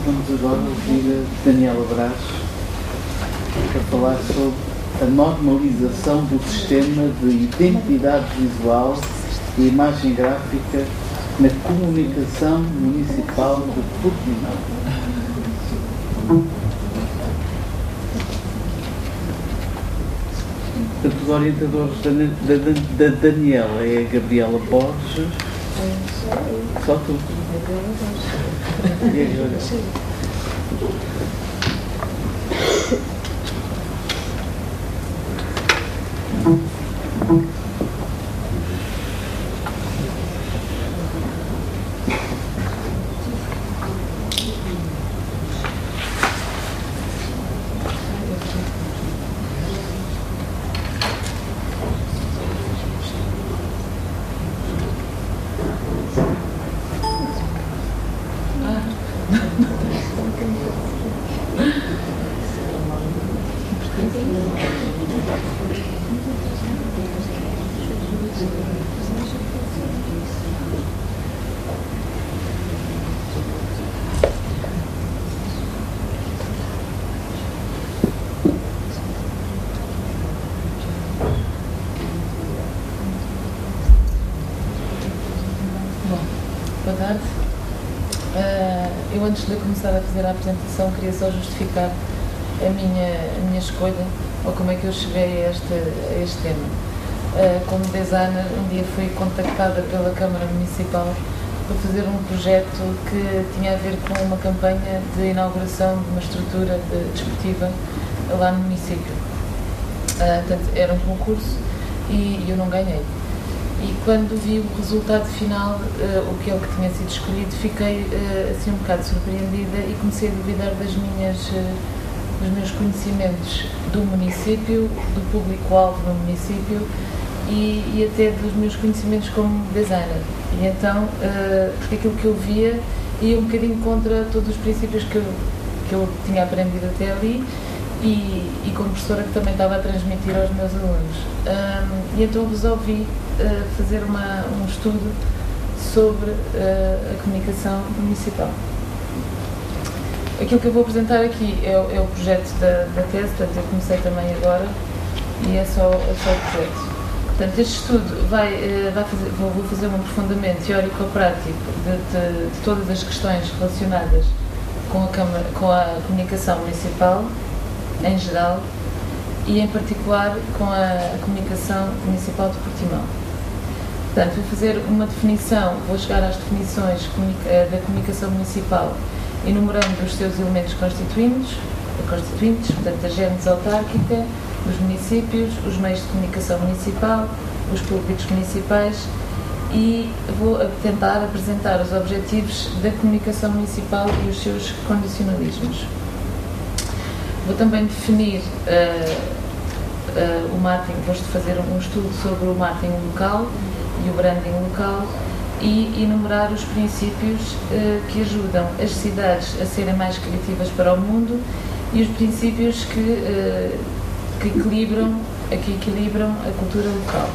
vamos agora ouvir a Daniela Brás a falar sobre a normalização do sistema de identidade visual e imagem gráfica na comunicação municipal de Portimão. Portanto, os orientadores da Daniela é a Gabriela Borges. Só tu. E agora? Boa tarde. Eu, antes de começar a fazer a apresentação, queria só justificar a minha escolha, ou como é que eu cheguei a este tema. Como designer, um dia fui contactada pela Câmara Municipal para fazer um projeto que tinha a ver com uma campanha de inauguração de uma estrutura desportiva lá no município. Portanto, era um concurso e eu não ganhei. E quando vi o resultado final, o que é o que tinha sido escolhido, fiquei assim um bocado surpreendida e comecei a duvidar dos meus conhecimentos do município, do público-alvo no município e até dos meus conhecimentos como designer. E então, aquilo que eu via ia um bocadinho contra todos os princípios que eu tinha aprendido até ali e como professora que também estava a transmitir aos meus alunos. E então resolvi fazer um estudo sobre a comunicação municipal. Aquilo que eu vou apresentar aqui é o projeto da tese, portanto eu comecei também agora e é só o projeto. Portanto, este estudo vou fazer um aprofundamento teórico-prático de todas as questões relacionadas com a comunicação municipal em geral e em particular com a comunicação municipal de Portimão. Portanto, vou fazer uma definição, vou chegar às definições da comunicação municipal, enumerando os seus elementos constituintes, portanto, a gênese autárquica, os municípios, os meios de comunicação municipal, os públicos municipais e vou tentar apresentar os objetivos da comunicação municipal e os seus condicionalismos. Vou também definir o marketing, vou fazer um estudo sobre o marketing local e o branding local e enumerar os princípios que ajudam as cidades a serem mais criativas para o mundo e os princípios que equilibram a cultura local.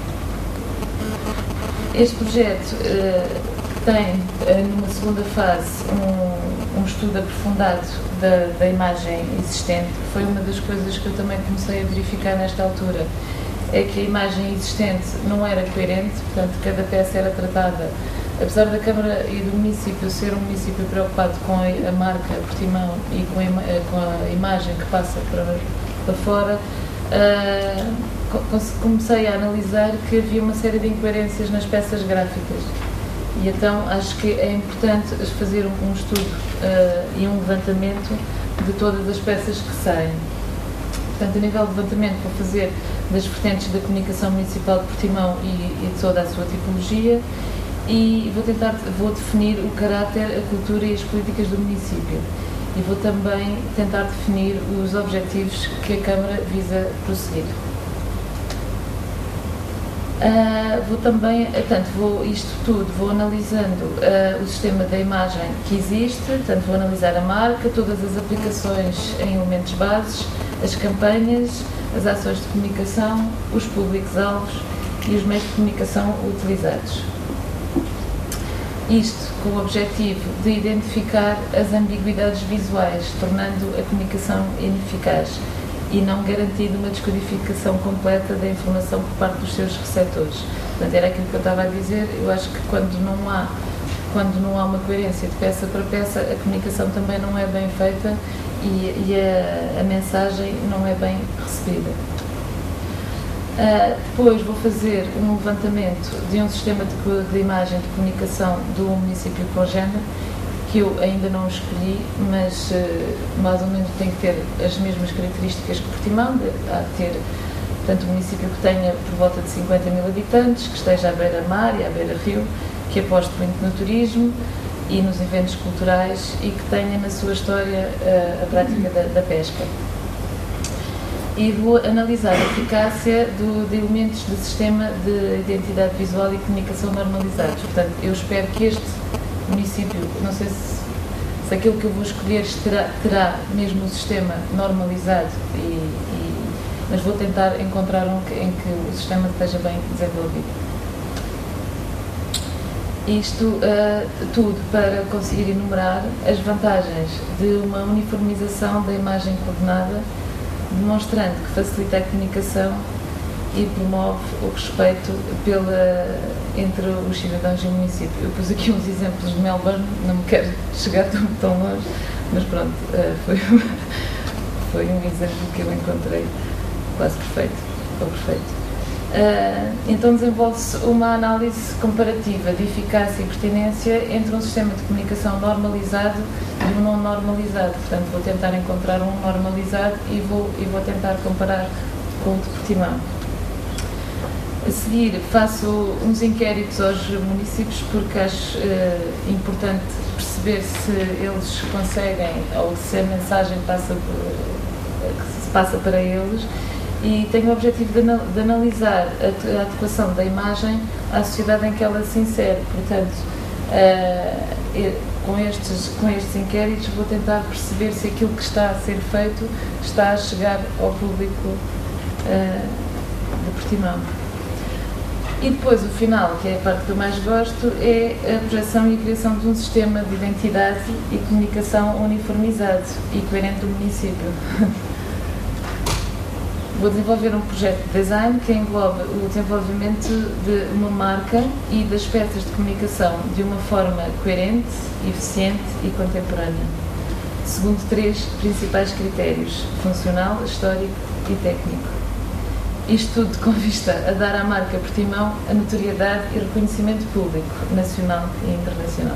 Este projeto tem, numa segunda fase, um estudo aprofundado da imagem existente. Foi uma das coisas que eu também comecei a verificar nesta altura, é que a imagem existente não era coerente, portanto, cada peça era tratada, apesar da Câmara e do município ser um município preocupado com a marca Portimão e com a imagem que passa para fora, comecei a analisar que havia uma série de incoerências nas peças gráficas. E então acho que é importante fazer um estudo e um levantamento de todas as peças que saem. Portanto, a nível de levantamento vou fazer das vertentes da comunicação municipal de Portimão e de toda a sua tipologia e vou definir o caráter, a cultura e as políticas do município. E vou também tentar definir os objetivos que a Câmara visa prosseguir. Vou analisando o sistema da imagem que existe, portanto vou analisar a marca, todas as aplicações em elementos bases, as campanhas, as ações de comunicação, os públicos-alvos e os meios de comunicação utilizados. Isto com o objetivo de identificar as ambiguidades visuais, tornando a comunicação ineficaz e não garantindo uma descodificação completa da informação por parte dos seus receptores. Portanto, era aquilo que eu estava a dizer. Eu acho que quando não há uma coerência de peça para peça, a comunicação também não é bem feita e a mensagem não é bem recebida. Depois vou fazer um levantamento de um sistema de imagem de comunicação do município congénero, que eu ainda não escolhi, mas mais ou menos tem que ter as mesmas características que Portimão, há de ter, portanto, um município que tenha por volta de 50 mil habitantes, que esteja à beira-mar e à beira-rio, que aposte muito no turismo e nos eventos culturais e que tenha na sua história a prática da pesca. E vou analisar a eficácia de elementos do sistema de identidade visual e comunicação normalizados. Portanto, eu espero que este município, não sei se aquilo que eu vou escolher terá mesmo o sistema normalizado, mas vou tentar encontrar um em que o sistema esteja bem desenvolvido. Isto tudo para conseguir enumerar as vantagens de uma uniformização da imagem coordenada, demonstrando que facilita a comunicação e promove o respeito entre os cidadãos e o município. Eu pus aqui uns exemplos de Melbourne, não me quero chegar tão longe, mas pronto, foi um exemplo que eu encontrei quase perfeito, ou perfeito. Então desenvolve-se uma análise comparativa de eficácia e pertinência entre um sistema de comunicação normalizado e um não normalizado. Portanto, vou tentar encontrar um normalizado e vou tentar comparar com o de Portimão. A seguir, faço uns inquéritos aos municípios, porque acho importante perceber se eles conseguem, ou se a mensagem que se passa para eles, e tenho o objetivo de analisar a adequação da imagem à sociedade em que ela se insere. Portanto, com estes inquéritos vou tentar perceber se aquilo que está a ser feito está a chegar ao público de Portimão. E depois o final, que é a parte que eu mais gosto, é a projeção e a criação de um sistema de identidade e comunicação uniformizado e coerente do município. Vou desenvolver um projeto de design que engloba o desenvolvimento de uma marca e das peças de comunicação de uma forma coerente, eficiente e contemporânea, segundo 3 principais critérios: funcional, histórico e técnico. Isto tudo com vista a dar à marca Portimão a notoriedade e reconhecimento público, nacional e internacional.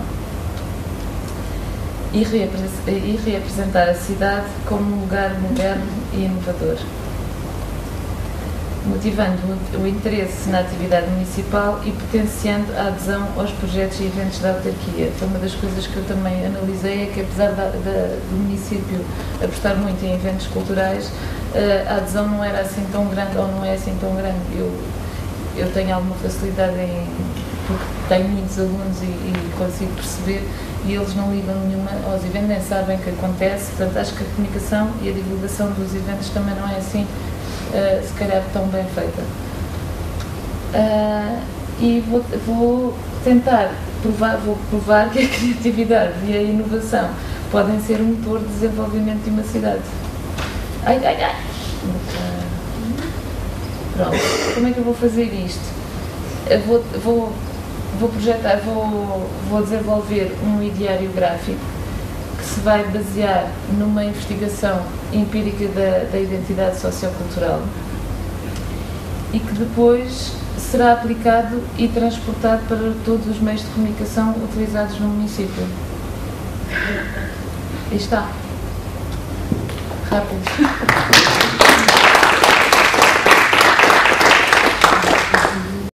E reapresentar a cidade como um lugar moderno e inovador, motivando o interesse na atividade municipal e potenciando a adesão aos projetos e eventos da autarquia. Foi uma das coisas que eu também analisei, é que apesar do município apostar muito em eventos culturais, a adesão não era assim tão grande, ou não é assim tão grande. Eu tenho alguma facilidade porque tenho muitos alunos e consigo perceber, e eles não ligam nenhuma aos eventos, nem sabem o que acontece. Portanto, acho que a comunicação e a divulgação dos eventos também não é assim se calhar tão bem feita. E vou tentar provar que a criatividade e a inovação podem ser um motor de desenvolvimento de uma cidade. Pronto, como é que eu vou fazer isto? Vou desenvolver um ideário gráfico que se vai basear numa investigação empírica da identidade sociocultural e que depois será aplicado e transportado para todos os meios de comunicação utilizados no município. E está. Rápido.